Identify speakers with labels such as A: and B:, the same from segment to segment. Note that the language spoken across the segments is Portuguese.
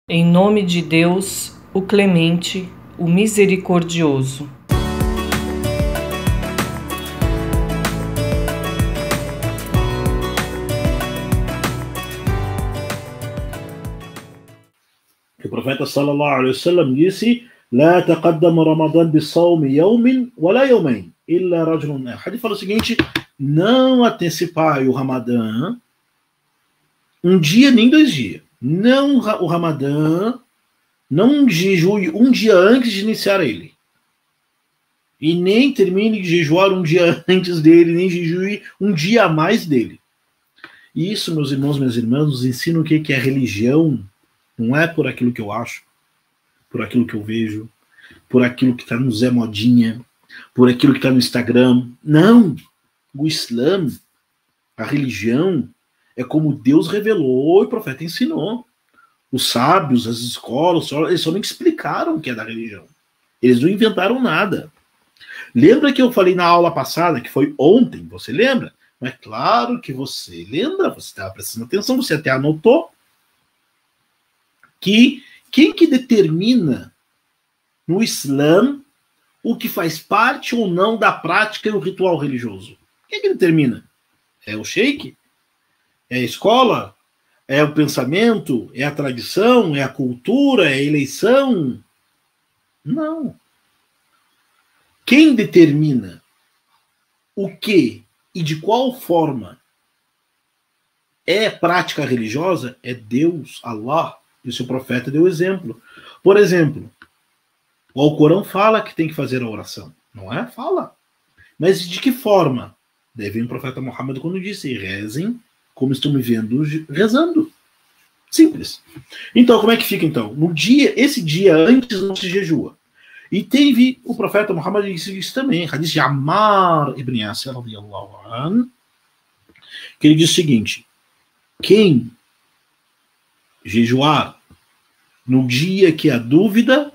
A: Em nome de Deus, o clemente, o misericordioso.
B: O profeta sallallahu alaihi wasallam disse: "La taqaddama Ramadan bisawm yawmin wala yawmayn illa rajulun." O hadith fala o seguinte: não antecipar o Ramadã um dia nem 2 dias. Não o Ramadã, não jejue um dia antes de iniciar ele. E nem termine de jejuar um dia antes dele, nem jejue um dia a mais dele. E isso, meus irmãos, minhas irmãs, nos ensina o que é religião. Não é por aquilo que eu acho, por aquilo que eu vejo, por aquilo que está no Zé Modinha, por aquilo que está no Instagram. Não! O Islã, a religião, é como Deus revelou e o profeta ensinou. Os sábios, as escolas, eles somente explicaram o que é da religião. Eles não inventaram nada. Lembra que eu falei na aula passada, que foi ontem, você lembra? Mas claro que você lembra, você estava prestando atenção, você até anotou, que quem que determina no Islã o que faz parte ou não da prática e o ritual religioso? Quem que determina? É o sheik? É a escola? É o pensamento? É a tradição? É a cultura? É a eleição? Não. Quem determina o que e de qual forma é prática religiosa é Deus, Allah, e o seu profeta deu exemplo. Por exemplo, o Alcorão fala que tem que fazer a oração, não é? Fala. Mas de que forma? Daí vem o profeta Muhammad quando disse: rezem como estão me vendo rezando. Simples. Então, como é que fica então? No dia, esse dia antes não se jejua. E teve o profeta Muhammad disse isso também, hadith de Ammar ibn Yasir radiyallahu anhu, que ele diz o seguinte: quem jejuar no dia que há dúvida,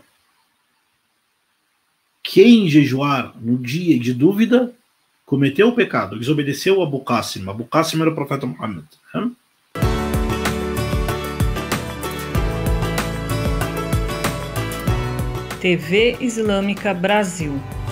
B: quem jejuar no dia de dúvida, cometeu o pecado, desobedeceu a Abu Qasim. Abu Qasim era o profeta Muhammad.
A: TV Islâmica Brasil.